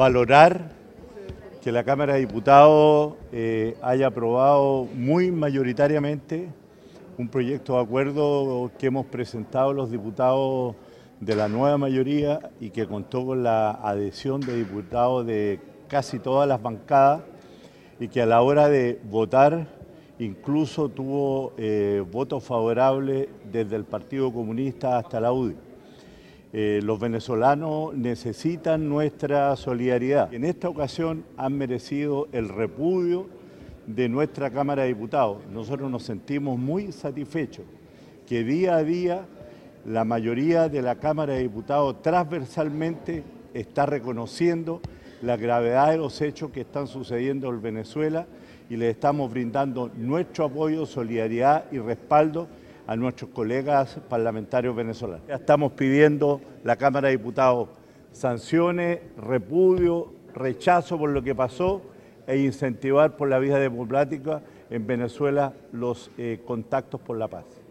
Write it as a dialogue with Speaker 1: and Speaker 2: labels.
Speaker 1: valorar que la Cámara de Diputados haya aprobado muy mayoritariamente un proyecto de acuerdo que hemos presentado los diputados de la nueva mayoría y que contó con la adhesión de diputados de casi todas las bancadas y que a la hora de votar incluso tuvo votos favorables desde el Partido Comunista hasta la UDI. Los venezolanos necesitan nuestra solidaridad. En esta ocasión han merecido el repudio de nuestra Cámara de Diputados. Nosotros nos sentimos muy satisfechos que día a día la mayoría de la Cámara de Diputados transversalmente está reconociendo la gravedad de los hechos que están sucediendo en Venezuela y le estamos brindando nuestro apoyo, solidaridad y respaldo a nuestros colegas parlamentarios venezolanos. Ya estamos pidiendo la Cámara de Diputados sanciones, repudio, rechazo por lo que pasó e incentivar por la vía democrática en Venezuela los contactos por la paz.